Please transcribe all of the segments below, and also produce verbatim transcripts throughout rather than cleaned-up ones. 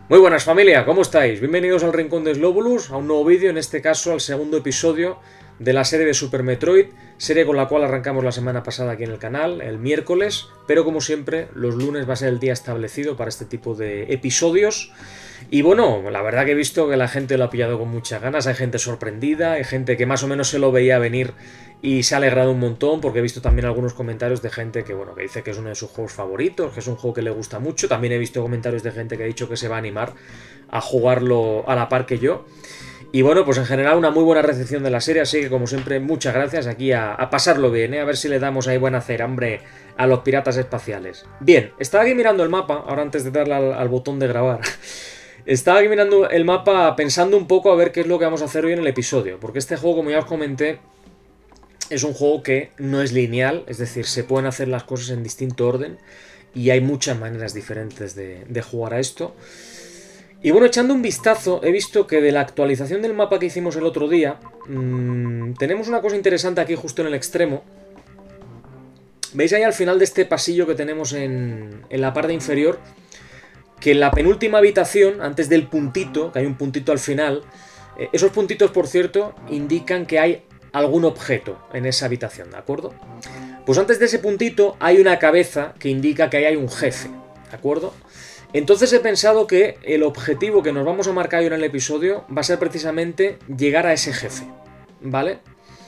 Muy buenas familia, ¿cómo estáis? Bienvenidos al Rincón de Slowbulus, a un nuevo vídeo, en este caso al segundo episodio de la serie de Super Metroid, serie con la cual arrancamos la semana pasada aquí en el canal, el miércoles, pero como siempre, los lunes va a ser el día establecido para este tipo de episodios. Y bueno, la verdad que he visto que la gente lo ha pillado con muchas ganas, hay gente sorprendida, hay gente que más o menos se lo veía venir y se ha alegrado un montón, porque he visto también algunos comentarios de gente que, bueno, que dice que es uno de sus juegos favoritos, que es un juego que le gusta mucho. También he visto comentarios de gente que ha dicho que se va a animar a jugarlo a la par que yo. Y bueno, pues en general una muy buena recepción de la serie, así que como siempre, muchas gracias aquí a, a pasarlo bien, ¿eh? A ver si le damos ahí buena cera, hombre, a los piratas espaciales. Bien, estaba aquí mirando el mapa, ahora antes de darle al, al botón de grabar. Estaba aquí mirando el mapa pensando un poco a ver qué es lo que vamos a hacer hoy en el episodio, porque este juego, como ya os comenté, es un juego que no es lineal, es decir, se pueden hacer las cosas en distinto orden y hay muchas maneras diferentes de, de jugar a esto. Y bueno, echando un vistazo, he visto que de la actualización del mapa que hicimos el otro día, mmm, tenemos una cosa interesante aquí justo en el extremo. ¿Veis ahí al final de este pasillo que tenemos en, en la parte inferior? Que en la penúltima habitación, antes del puntito, que hay un puntito al final, eh, esos puntitos, por cierto, indican que hay algún objeto en esa habitación, ¿de acuerdo? Pues antes de ese puntito hay una cabeza que indica que ahí hay un jefe, ¿de acuerdo? Entonces he pensado que el objetivo que nos vamos a marcar hoy en el episodio va a ser precisamente llegar a ese jefe, ¿vale?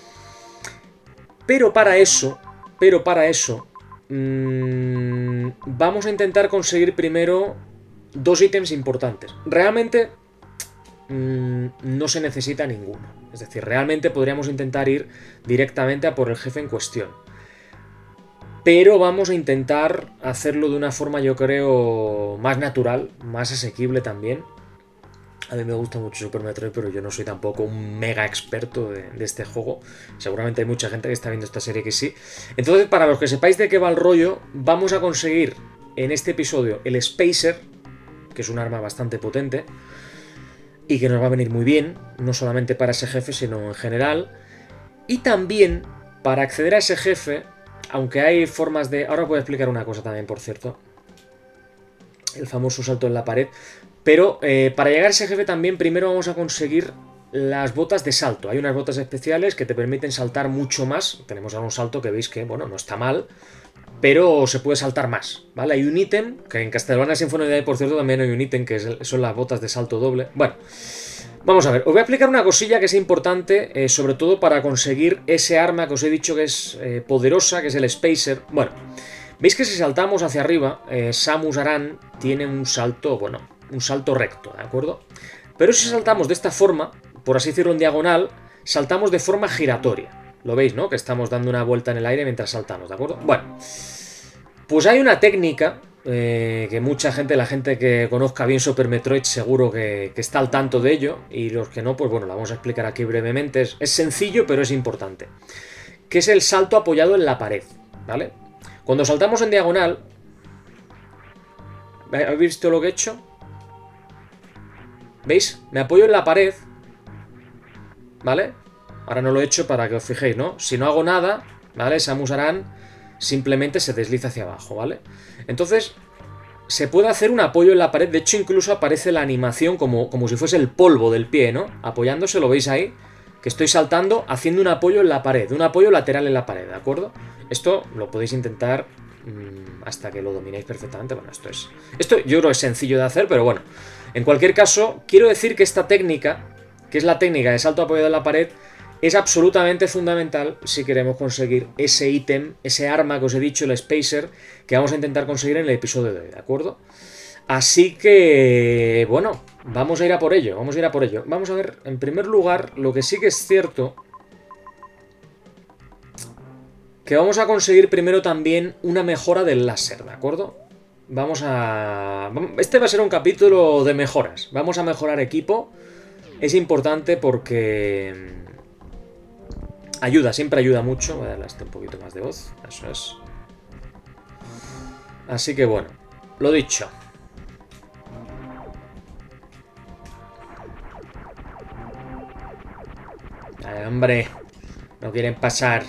Pero para eso, pero para eso, mmm, vamos a intentar conseguir primero dos ítems importantes. Realmente mmm, no se necesita ninguno. Es decir, realmente podríamos intentar ir directamente a por el jefe en cuestión. Pero vamos a intentar hacerlo de una forma, yo creo, más natural, más asequible también. A mí me gusta mucho Super Metroid, pero yo no soy tampoco un mega experto de, de este juego. Seguramente hay mucha gente que está viendo esta serie que sí. Entonces, para los que sepáis de qué va el rollo, vamos a conseguir en este episodio el Spacer, que es un arma bastante potente y que nos va a venir muy bien, no solamente para ese jefe, sino en general. Y también, para acceder a ese jefe, aunque hay formas de... Ahora os voy a explicar una cosa también, por cierto. El famoso salto en la pared. Pero eh, para llegar a ese jefe también, primero vamos a conseguir las botas de salto. Hay unas botas especiales que te permiten saltar mucho más. Tenemos ahora un salto que veis que, bueno, no está mal, pero se puede saltar más, ¿vale? Hay un ítem, que en Castlevania Symphony of the Night, por cierto, también hay un ítem que son las botas de salto doble. Bueno, vamos a ver, os voy a explicar una cosilla que es importante, eh, sobre todo para conseguir ese arma que os he dicho que es eh, poderosa, que es el Spacer. Bueno, veis que si saltamos hacia arriba, eh, Samus Aran tiene un salto, bueno, un salto recto, ¿de acuerdo? Pero si saltamos de esta forma, por así decirlo en diagonal, saltamos de forma giratoria. Lo veis, ¿no? Que estamos dando una vuelta en el aire mientras saltamos, ¿de acuerdo? Bueno, pues hay una técnica eh, que mucha gente, la gente que conozca bien Super Metroid seguro que, que está al tanto de ello, y los que no, pues bueno, la vamos a explicar aquí brevemente. Es, es sencillo, pero es importante. Que es el salto apoyado en la pared, ¿vale? Cuando saltamos en diagonal, ¿habéis visto lo que he hecho? ¿Veis? Me apoyo en la pared, ¿vale? Ahora no lo he hecho para que os fijéis, ¿no? Si no hago nada, ¿vale? Samus Aran simplemente se desliza hacia abajo, ¿vale? Entonces, se puede hacer un apoyo en la pared. De hecho, incluso aparece la animación como, como si fuese el polvo del pie, ¿no? Apoyándose, ¿lo veis ahí? Que estoy saltando haciendo un apoyo en la pared, un apoyo lateral en la pared, ¿de acuerdo? Esto lo podéis intentar mmm, hasta que lo dominéis perfectamente. Bueno, esto es... Esto yo creo que es sencillo de hacer, pero bueno. En cualquier caso, quiero decir que esta técnica, que es la técnica de salto apoyado en la pared, es absolutamente fundamental si queremos conseguir ese ítem, ese arma que os he dicho, el Spacer, que vamos a intentar conseguir en el episodio de hoy, ¿de acuerdo? Así que, bueno, vamos a ir a por ello, vamos a ir a por ello. Vamos a ver, en primer lugar, lo que sí que es cierto, que vamos a conseguir primero también una mejora del láser, ¿de acuerdo? Vamos a... Este va a ser un capítulo de mejoras. Vamos a mejorar equipo. Es importante porque... ayuda, siempre ayuda mucho. Voy a darle hasta un poquito más de voz. Eso es. Así que bueno, lo dicho. Ay, hombre, no quieren pasar.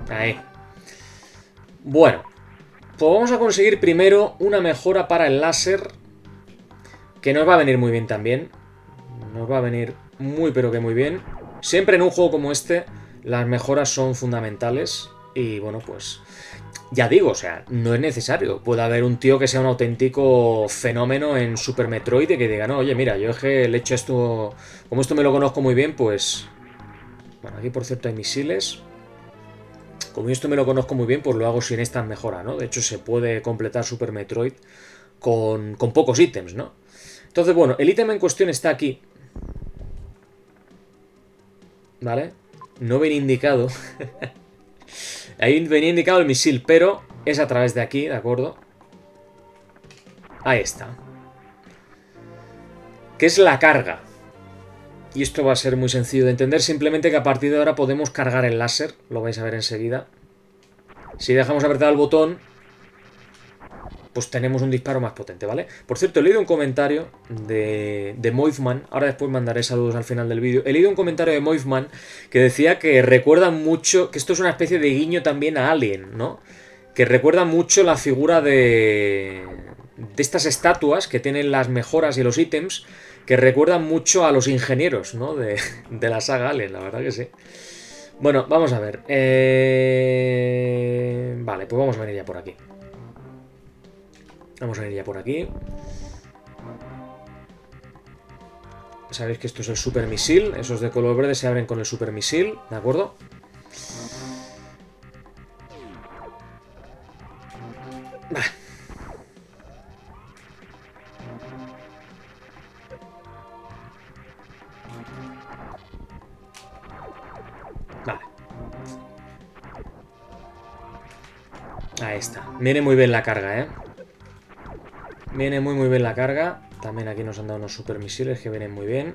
Ahí. Bueno. Pues vamos a conseguir primero una mejora para el láser. Que nos va a venir muy bien también. Nos va a venir muy pero que muy bien. Siempre en un juego como este, las mejoras son fundamentales. Y bueno, pues... Ya digo, o sea, no es necesario. Puede haber un tío que sea un auténtico fenómeno en Super Metroid y que diga, no, oye, mira, yo es que le he hecho esto... Como esto me lo conozco muy bien, pues... Bueno, aquí por cierto hay misiles. Como esto me lo conozco muy bien, pues lo hago sin esta mejora, ¿no? De hecho, se puede completar Super Metroid con, con pocos ítems, ¿no? Entonces, bueno, el ítem en cuestión está aquí. ¿Vale? No viene indicado. Ahí venía indicado el misil, pero es a través de aquí, ¿de acuerdo? Ahí está. Que es la carga. Y esto va a ser muy sencillo de entender. Simplemente que a partir de ahora podemos cargar el láser. Lo vais a ver enseguida. Si dejamos apretado el botón, pues tenemos un disparo más potente, ¿vale? Por cierto, he leído un comentario de, de Moifman. Ahora después mandaré saludos al final del vídeo. He leído un comentario de Moifman que decía que recuerda mucho... Que esto es una especie de guiño también a Alien, ¿no? Que recuerda mucho la figura de... De estas estatuas que tienen las mejoras y los ítems... Que recuerdan mucho a los ingenieros, ¿no? De, de la saga Alien, la verdad que sí. Bueno, vamos a ver. Eh... Vale, pues vamos a venir ya por aquí. Vamos a venir ya por aquí. Sabéis que esto es el super misil. Esos de color verde se abren con el super misil, ¿de acuerdo? Bah. Vale. Ahí está. Viene muy bien la carga, ¿eh? Viene muy muy bien la carga. También aquí nos han dado unos super misiles que vienen muy bien.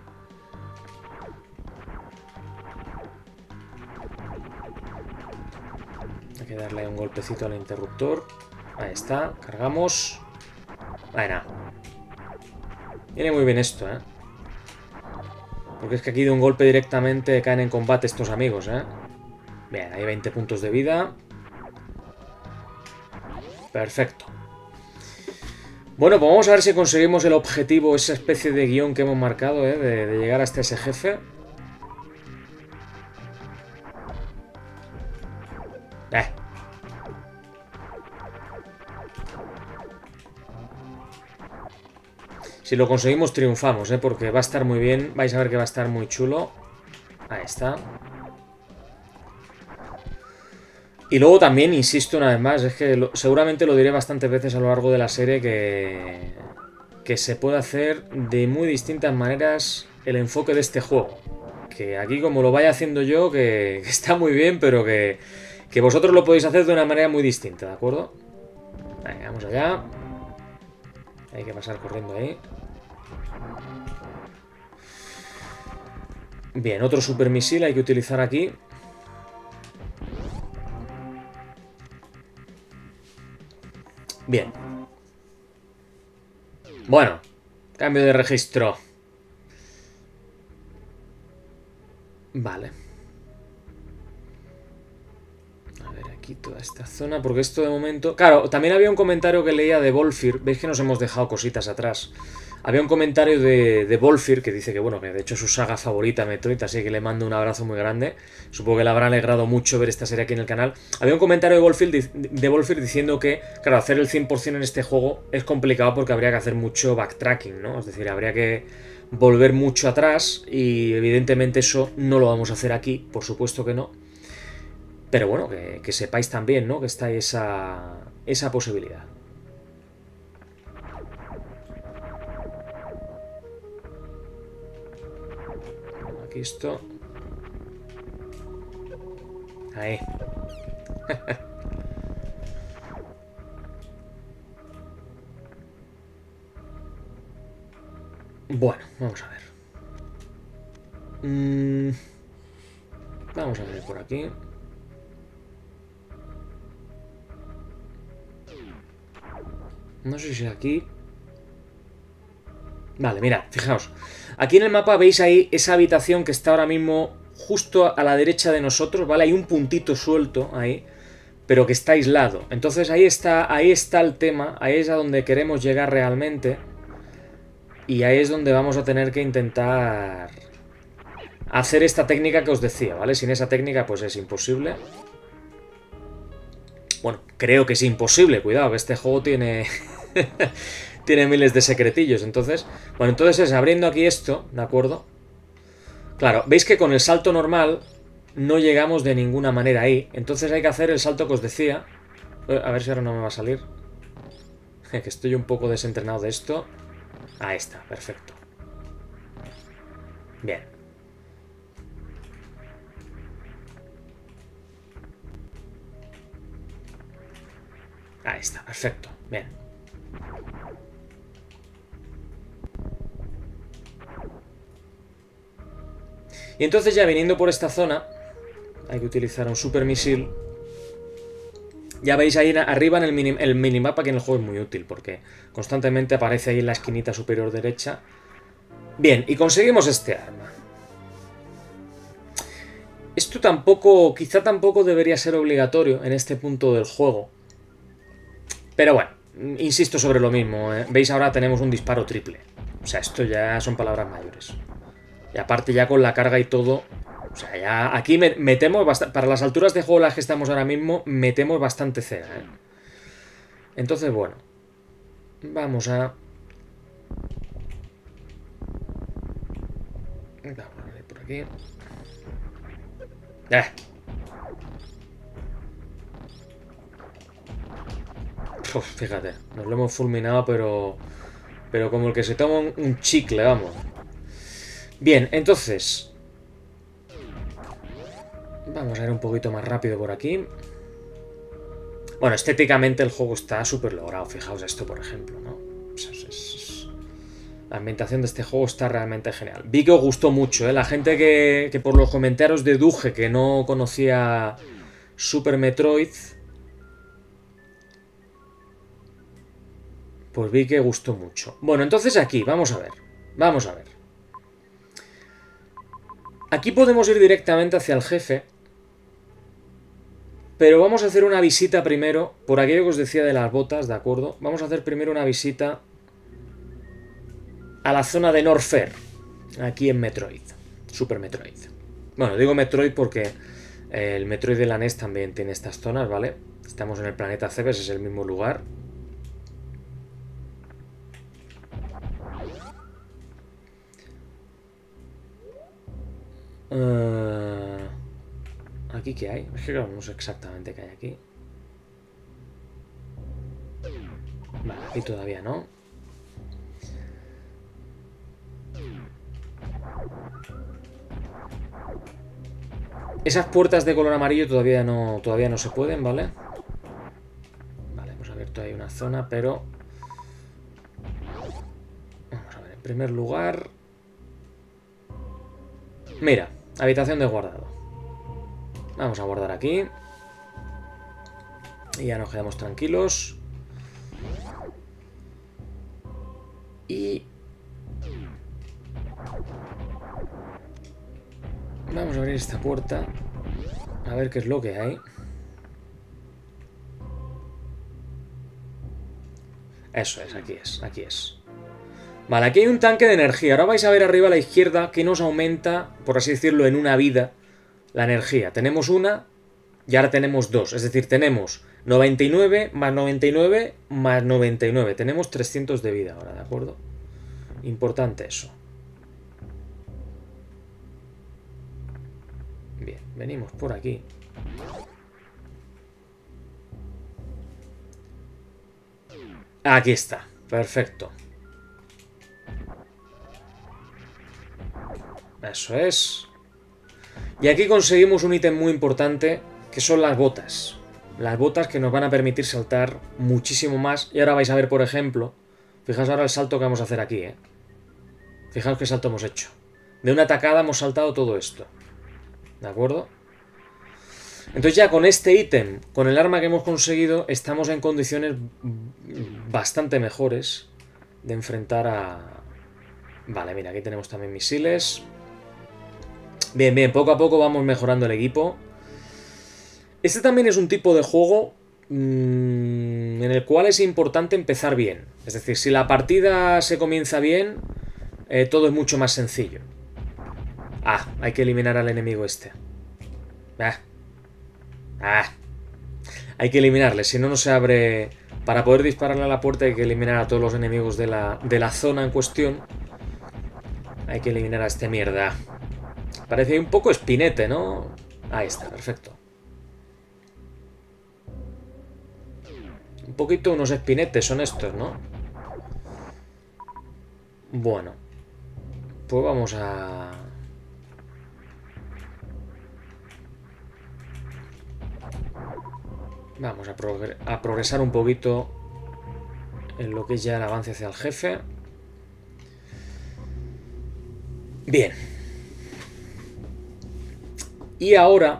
Hay que darle un golpecito al interruptor. Ahí está. Cargamos. Bueno. Viene muy bien esto, ¿eh? Porque es que aquí de un golpe directamente caen en combate estos amigos, ¿eh? Bien, hay veinte puntos de vida. Perfecto. Bueno, pues vamos a ver si conseguimos el objetivo, esa especie de guión que hemos marcado, ¿eh? De, de llegar hasta ese jefe. Eh. Si lo conseguimos triunfamos, ¿eh? Porque va a estar muy bien. Vais a ver que va a estar muy chulo. Ahí está. Y luego también, insisto una vez más, es que lo, seguramente lo diré bastantes veces a lo largo de la serie que, que se puede hacer de muy distintas maneras el enfoque de este juego. Que aquí como lo vaya haciendo yo, que, que está muy bien, pero que, que vosotros lo podéis hacer de una manera muy distinta, ¿de acuerdo? Venga, vamos allá. Hay que pasar corriendo ahí. Bien, otro super misil hay que utilizar aquí. Bien. Bueno, cambio de registro. Vale. A ver, aquí toda esta zona, porque esto de momento... Claro, también había un comentario que leía de Volfir. Veis que nos hemos dejado cositas atrás. Había un comentario de, de Volfir que dice que, bueno, que de hecho es su saga favorita, Metroid, así que le mando un abrazo muy grande. Supongo que le habrá alegrado mucho ver esta serie aquí en el canal. Había un comentario de Volfir, de Volfir diciendo que, claro, hacer el cien por cien en este juego es complicado porque habría que hacer mucho backtracking, ¿no? Es decir, habría que volver mucho atrás y evidentemente eso no lo vamos a hacer aquí, por supuesto que no. Pero bueno, que, que sepáis también, ¿no? Que está esa, esa posibilidad. Aquí esto. Ahí. Bueno, vamos a ver. Mm, vamos a ver por aquí. No sé si aquí... Vale, mirad, fijaos. Aquí en el mapa veis ahí esa habitación que está ahora mismo justo a la derecha de nosotros, ¿vale? Hay un puntito suelto ahí, pero que está aislado. Entonces ahí está, ahí está el tema, ahí es a donde queremos llegar realmente. Y ahí es donde vamos a tener que intentar hacer esta técnica que os decía, ¿vale? Sin esa técnica pues es imposible. Bueno, creo que es imposible, cuidado, que este juego tiene... tiene miles de secretillos, entonces... Bueno, entonces es abriendo aquí esto, ¿de acuerdo? Claro, veis que con el salto normal no llegamos de ninguna manera ahí. Entonces hay que hacer el salto que os decía. A ver si ahora no me va a salir. Que estoy un poco desentrenado de esto. Ahí está, perfecto. Bien. Ahí está, perfecto. Bien. Y entonces ya viniendo por esta zona, hay que utilizar un super misil. Ya veis ahí arriba en el, mini, el minimapa que en el juego es muy útil, porque constantemente aparece ahí en la esquinita superior derecha. Bien, y conseguimos este arma. Esto tampoco, quizá tampoco debería ser obligatorio en este punto del juego. Pero bueno, insisto sobre lo mismo, ¿eh? Veis ahora tenemos un disparo triple. O sea, esto ya son palabras mayores. Y aparte ya con la carga y todo... O sea, ya aquí metemos bastante... Para las alturas de juego las que estamos ahora mismo, metemos bastante cera, ¿eh? Entonces, bueno. Vamos a... Vamos a ver por aquí. ¡Eh! Uf, fíjate, nos lo hemos fulminado, pero... Pero como el que se toma un, un chicle, vamos. Bien, entonces... Vamos a ir un poquito más rápido por aquí. Bueno, estéticamente el juego está súper logrado. Fijaos esto, por ejemplo, ¿no? Es, es, es... La ambientación de este juego está realmente genial. Vi que os gustó mucho, ¿eh? La gente que, que por los comentarios deduje que no conocía Super Metroid... Pues vi que gustó mucho. Bueno, entonces aquí, vamos a ver. Vamos a ver. Aquí podemos ir directamente hacia el jefe. Pero vamos a hacer una visita primero, por aquello que os decía de las botas, ¿de acuerdo? Vamos a hacer primero una visita a la zona de Norfair, aquí en Metroid, Super Metroid. Bueno, digo Metroid porque el Metroid de la N E S también tiene estas zonas, ¿vale? Estamos en el planeta Cebes, es el mismo lugar. Uh... ¿Aquí qué hay? Es que claro, no sé exactamente qué hay aquí. Vale, aquí todavía no. Esas puertas de color amarillo todavía no, todavía no se pueden, ¿vale? Vale, hemos abierto ahí una zona, pero... Vamos a ver, en primer lugar... Mira, habitación de guardado. Vamos a guardar aquí. Y ya nos quedamos tranquilos. Y... Vamos a abrir esta puerta. A ver qué es lo que hay. Eso es, aquí es, aquí es. Vale, aquí hay un tanque de energía. Ahora vais a ver arriba a la izquierda que nos aumenta, por así decirlo, en una vida la energía. Tenemos una y ahora tenemos dos. Es decir, tenemos noventa y nueve más noventa y nueve más noventa y nueve. Tenemos trescientos de vida ahora, ¿de acuerdo? Importante eso. Bien, venimos por aquí. Aquí está, perfecto. Eso es. Y aquí conseguimos un ítem muy importante, que son las botas. Las botas que nos van a permitir saltar muchísimo más. Y ahora vais a ver, por ejemplo, fijaos ahora el salto que vamos a hacer aquí, ¿eh? Fijaos qué salto hemos hecho. De una tacada hemos saltado todo esto. ¿De acuerdo? Entonces ya con este ítem, con el arma que hemos conseguido, estamos en condiciones bastante mejores de enfrentar a... Vale, mira, aquí tenemos también misiles. Bien, bien, poco a poco vamos mejorando el equipo. Este también es un tipo de juego mmm, en el cual es importante empezar bien. Es decir, si la partida se comienza bien, eh, todo es mucho más sencillo. Ah, hay que eliminar al enemigo este. Ah. Ah. Hay que eliminarle, si no, no se abre... Para poder dispararle a la puerta hay que eliminar a todos los enemigos de la, de la zona en cuestión. Hay que eliminar a este mierda. Parece un poco espinete, ¿no? Ahí está, perfecto. Un poquito unos espinetes son estos, ¿no? Bueno. Pues vamos a... Vamos a, progre a progresar un poquito en lo que es ya el avance hacia el jefe. Bien. Y ahora,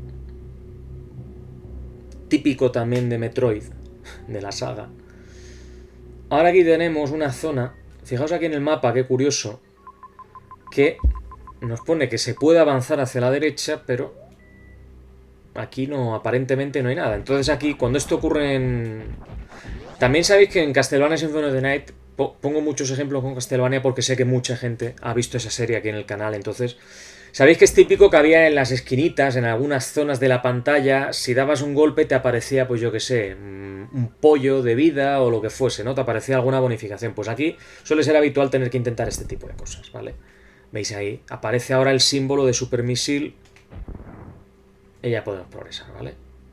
típico también de Metroid, de la saga, ahora aquí tenemos una zona, fijaos aquí en el mapa, qué curioso, que nos pone que se puede avanzar hacia la derecha, pero aquí no, aparentemente no hay nada. Entonces aquí, cuando esto ocurre en... También sabéis que en Castlevania Symphony of the Night pongo muchos ejemplos con Castlevania porque sé que mucha gente ha visto esa serie aquí en el canal. Entonces, sabéis que es típico que había en las esquinitas, en algunas zonas de la pantalla, si dabas un golpe te aparecía, pues yo qué sé, un pollo de vida o lo que fuese, ¿no? Te aparecía alguna bonificación. Pues aquí suele ser habitual tener que intentar este tipo de cosas, ¿vale? ¿Veis ahí? Aparece ahora el símbolo de Super Misil y ya podemos progresar, ¿vale?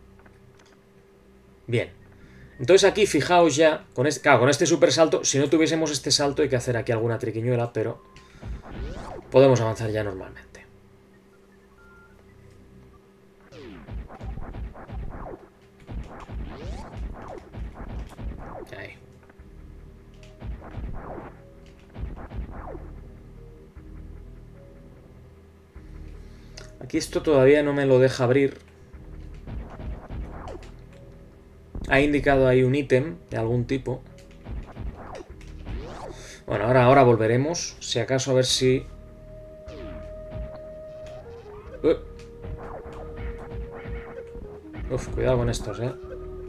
Bien. Entonces aquí fijaos ya, con este, claro, con este super salto, si no tuviésemos este salto hay que hacer aquí alguna triquiñuela, pero podemos avanzar ya normalmente. Ahí. Aquí esto todavía no me lo deja abrir. Ha indicado ahí un ítem de algún tipo. Bueno, ahora, ahora volveremos. Si acaso a ver si... Uh. Uf, cuidado con estos, eh.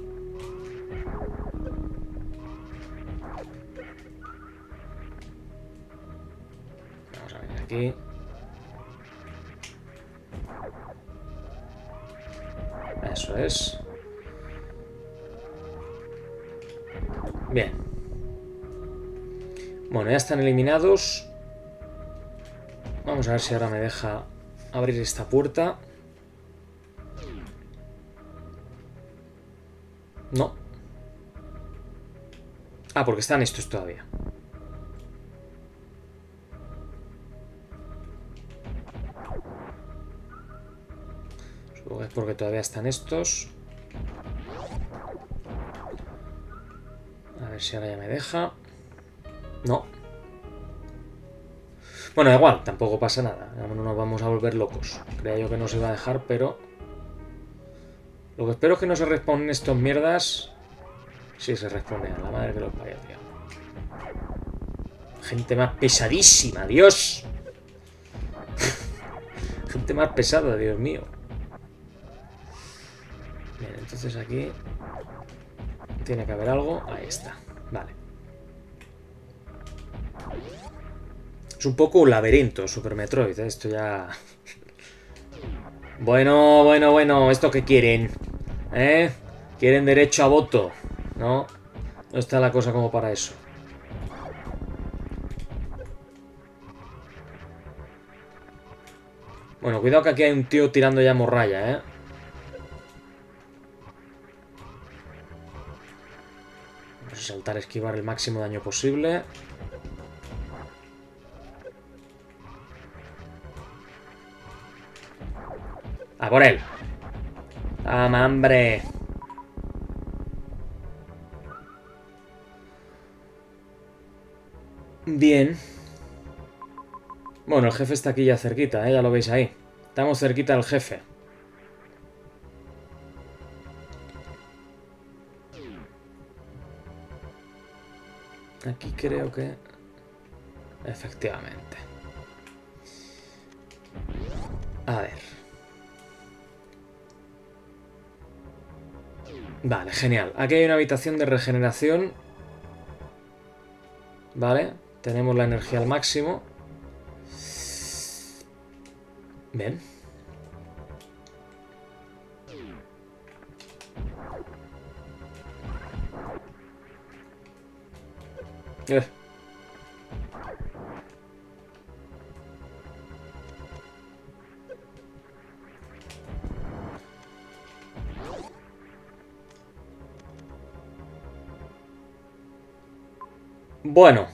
Vamos a venir aquí. Eso es. Bien. Bueno, ya están eliminados. Vamos a ver si ahora me deja abrir esta puerta. No. Ah, porque están estos todavía. Supongo que es porque todavía están estos. A ver si ahora ya me deja. No. Bueno, igual, tampoco pasa nada. No nos vamos a volver locos. Creía yo que no se iba a dejar, pero... Lo que espero es que no se responden estos mierdas. Sí, se responden. A la madre que los parió, tío. Gente más pesadísima, Dios. Gente más pesada, Dios mío. Bien, entonces aquí... Tiene que haber algo. Ahí está. Vale. Es un poco un laberinto, Super Metroid. ¿eh? Esto ya... Bueno, bueno, bueno. ¿Esto qué quieren? ¿Eh? ¿Quieren derecho a voto? ¿No? No está la cosa como para eso. Bueno, cuidado que aquí hay un tío tirando ya morralla, ¿eh? Vamos a saltar, esquivar el máximo daño posible. ¡A por él! ¡Toma, hambre! Bien. Bueno, el jefe está aquí ya cerquita, ¿eh? Ya lo veis ahí. Estamos cerquita del jefe. Aquí creo que... Efectivamente. A ver. Vale, genial. Aquí hay una habitación de regeneración. Vale. Tenemos la energía al máximo. Bien. Eh. Bueno.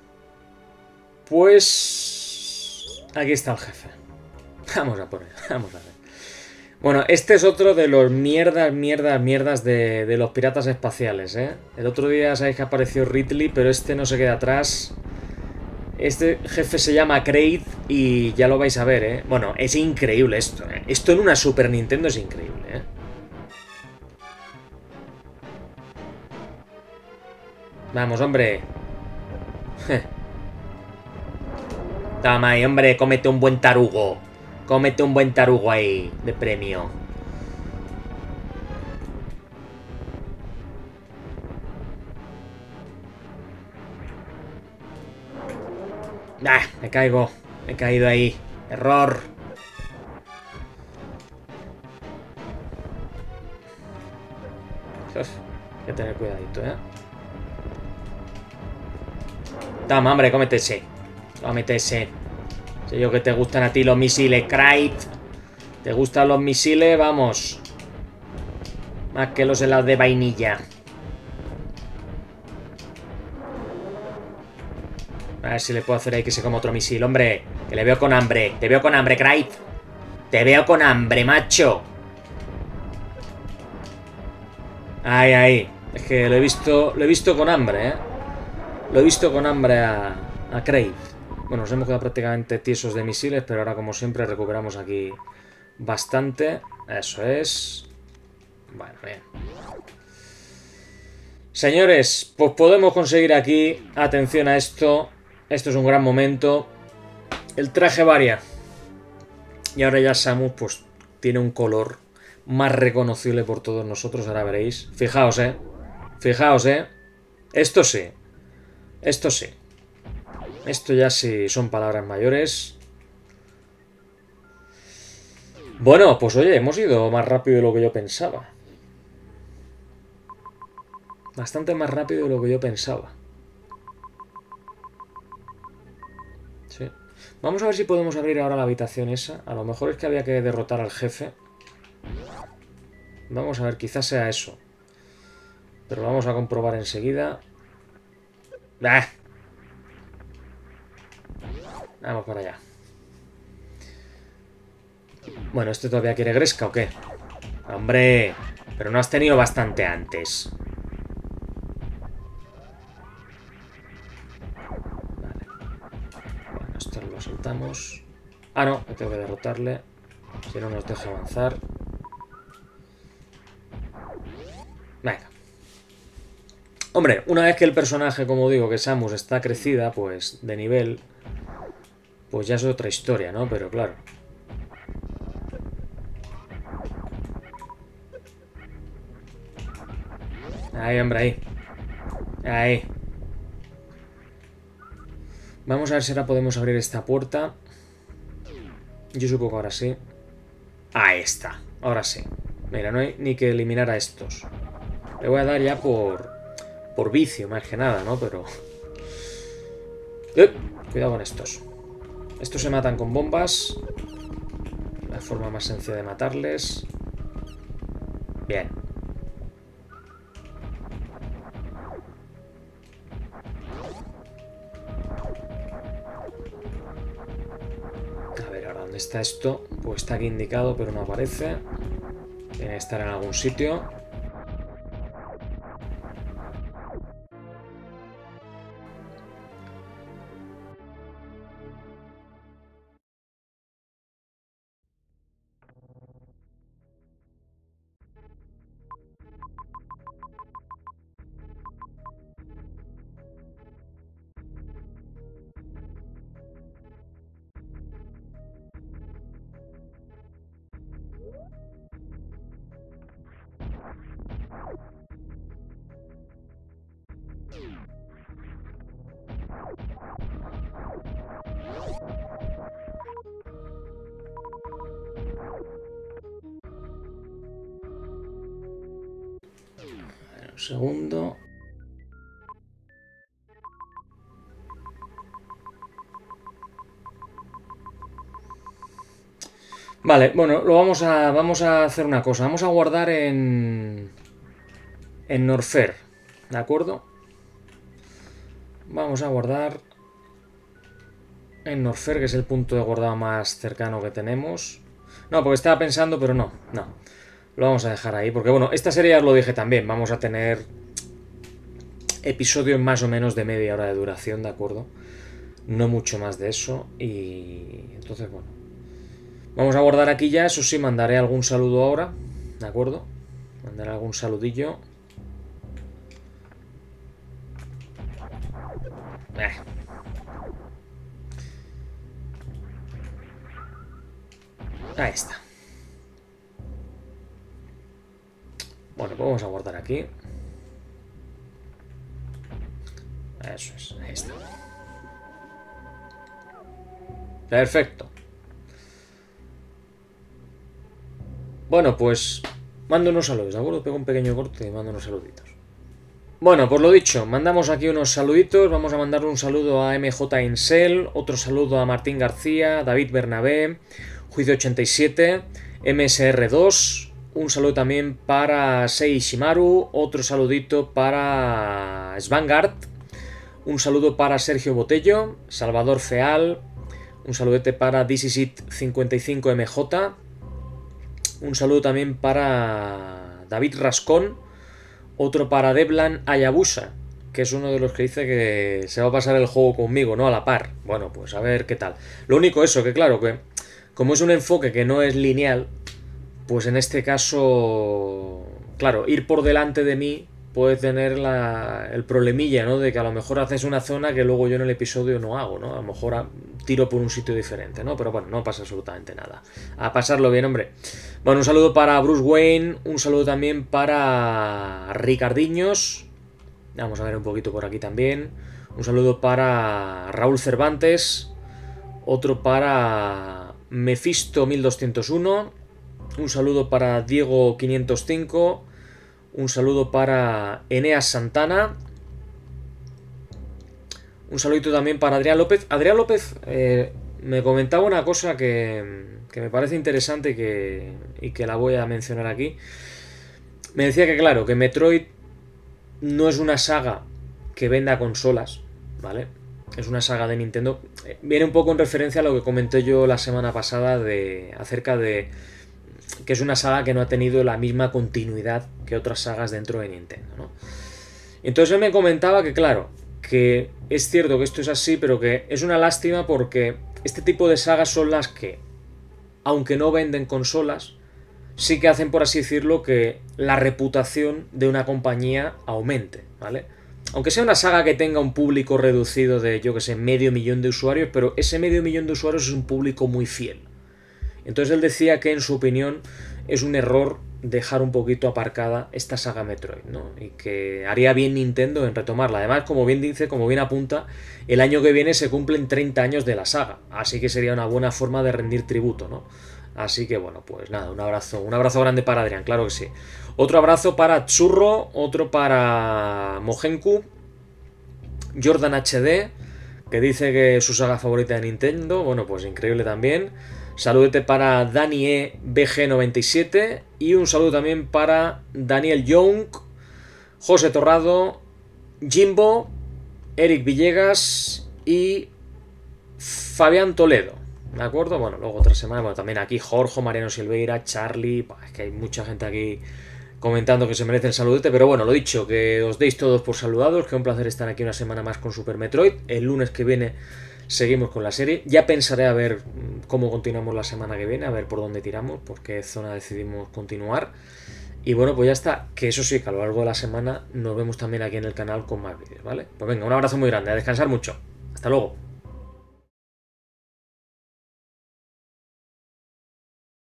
Pues... Aquí está el jefe. Vamos a por él. Vamos a ver. Bueno, este es otro de los mierdas, mierdas, mierdas de, de los piratas espaciales, ¿eh? El otro día sabéis que apareció Ridley, pero este no se queda atrás. Este jefe se llama Kraid y ya lo vais a ver, ¿eh? Bueno, es increíble esto, ¿eh? Esto en una Super Nintendo es increíble, ¿eh? Vamos, hombre. Toma ahí, hombre, cómete un buen tarugo. Cómete un buen tarugo ahí, de premio. Ah, me caigo. Me he caído ahí. Error. Uf, hay que tener cuidadito, ¿eh? Toma, hombre, cómete ese. Cómete ese. Sé yo que te gustan a ti los misiles, Kraid. ¿Te gustan los misiles? Vamos. Más que los helados de vainilla. A ver si le puedo hacer ahí que se coma otro misil, hombre. Que le veo con hambre. Te veo con hambre, Kraid. Te veo con hambre, macho. Ahí, ahí. Es que lo he visto. Lo he visto con hambre, eh. Lo he visto con hambre a, a Kraid. Bueno, nos hemos quedado prácticamente tiesos de misiles, pero ahora, como siempre, recuperamos aquí bastante. Eso es. Bueno, bien. Señores, pues podemos conseguir aquí. Atención a esto. Esto es un gran momento. El traje varia. Y ahora ya Samus, pues, tiene un color más reconocible por todos nosotros. Ahora veréis. Fijaos, eh. Fijaos, eh. Esto sí. Esto sí. Esto ya sí son palabras mayores. Bueno, pues oye, hemos ido más rápido de lo que yo pensaba. Bastante más rápido de lo que yo pensaba. Sí. Vamos a ver si podemos abrir ahora la habitación esa. A lo mejor es que había que derrotar al jefe. Vamos a ver, quizás sea eso. Pero lo vamos a comprobar enseguida. ¡Ah! Vamos para allá. Bueno, ¿este todavía quiere Gresca o qué? ¡Hombre! Pero no has tenido bastante antes. Vale. Bueno, esto lo soltamos. Ah, no, me tengo que derrotarle. Si no nos deja avanzar. Venga. Hombre, una vez que el personaje, como digo, que Samus está crecida, pues, de nivel, pues ya es otra historia, ¿no? Pero claro. Ahí, hombre, ahí. Ahí. Vamos a ver si ahora podemos abrir esta puerta. Yo supongo que ahora sí. Ahí está. Ahora sí. Mira, no hay ni que eliminar a estos. Le voy a dar ya por... por vicio, más que nada, ¿no? Pero... ¡Eh! Cuidado con estos. Estos se matan con bombas. La forma más sencilla de matarles. Bien. A ver, ahora, ¿dónde está esto? Pues está aquí indicado, pero no aparece. Tiene que estar en algún sitio. Un segundo. Vale, bueno, lo vamos a, vamos a hacer una cosa. Vamos a guardar en... En Norfair, ¿de acuerdo? Vamos a guardar en Norfair, que es el punto de guardado más cercano que tenemos. No, porque estaba pensando, pero no, no. Lo vamos a dejar ahí, porque bueno, esta serie ya os lo dije también. Vamos a tener episodios más o menos de media hora de duración, ¿de acuerdo? No mucho más de eso. Y entonces, bueno. Vamos a guardar aquí ya, eso sí, mandaré algún saludo ahora, ¿de acuerdo? Mandaré algún saludillo. Eh. Ahí está. Bueno, pues vamos a guardar aquí. Eso es, ahí está. Perfecto. Bueno, pues mando unos saludos, ¿de acuerdo? Pego un pequeño corte y mando unos saluditos. Bueno, pues lo dicho, mandamos aquí unos saluditos. Vamos a mandarle un saludo a M J Insel, otro saludo a Martín García, David Bernabé, Juicio ochenta y siete, M S R dos, un saludo también para Sei Shimaru, otro saludito para Svangard, un saludo para Sergio Botello, Salvador Feal, un saludete para This Is It cincuenta y cinco M J, un saludo también para David Rascón, otro para Deblan Ayabusa, que es uno de los que dice que se va a pasar el juego conmigo, ¿no? A la par. Bueno, pues a ver qué tal. Lo único eso, que claro, que como es un enfoque que no es lineal, pues en este caso, claro, ir por delante de mí puede tener la, el problemilla, ¿no? De que a lo mejor haces una zona que luego yo en el episodio no hago, ¿no? A lo mejor a, tiro por un sitio diferente, ¿no? Pero bueno, no pasa absolutamente nada. A pasarlo bien, hombre. Bueno, un saludo para Bruce Wayne, un saludo también para Ricardiños. Vamos a ver un poquito por aquí también. Un saludo para Raúl Cervantes. Otro para Mephisto mil doscientos uno. Un saludo para Diego quinientos cinco. Un saludo para Eneas Santana. Un saludito también para Adrián López. Adrián López eh, me comentaba una cosa que, que me parece interesante y que, y que la voy a mencionar aquí. Me decía que claro, que Metroid no es una saga que venda consolas, ¿vale? Es una saga de Nintendo. Viene un poco en referencia a lo que comenté yo la semana pasada de acerca de que es una saga que no ha tenido la misma continuidad que otras sagas dentro de Nintendo, ¿no? Entonces él me comentaba que claro, que es cierto que esto es así, pero que es una lástima porque este tipo de sagas son las que, aunque no venden consolas, sí que hacen, por así decirlo, que la reputación de una compañía aumente, ¿vale? Aunque sea una saga que tenga un público reducido de, yo que sé, medio millón de usuarios, pero ese medio millón de usuarios es un público muy fiel. Entonces él decía que en su opinión es un error dejar un poquito aparcada esta saga Metroid, ¿no? Y que haría bien Nintendo en retomarla. Además, como bien dice, como bien apunta, el año que viene se cumplen treinta años de la saga, así que sería una buena forma de rendir tributo, ¿no? Así que bueno, pues nada, un abrazo, un abrazo grande para Adrián, claro que sí. Otro abrazo para Churro, otro para Mojenku, Jordan H D, que dice que es su saga favorita de Nintendo, bueno, pues increíble también. Saludete para Danie B G noventa y siete y un saludo también para Daniel Young, José Torrado, Jimbo, Eric Villegas y Fabián Toledo. ¿De acuerdo? Bueno, luego otra semana, bueno, también aquí Jorge, Mariano Silveira, Charlie, bah, es que hay mucha gente aquí comentando que se merece el saludete, pero bueno, lo dicho, que os deis todos por saludados, que un placer estar aquí una semana más con Super Metroid. El lunes que viene seguimos con la serie. Ya pensaré a ver cómo continuamos la semana que viene, a ver por dónde tiramos, por qué zona decidimos continuar. Y bueno, pues ya está, que eso sí, que a lo largo de la semana nos vemos también aquí en el canal con más vídeos, ¿vale? Pues venga, un abrazo muy grande, a descansar mucho. Hasta luego.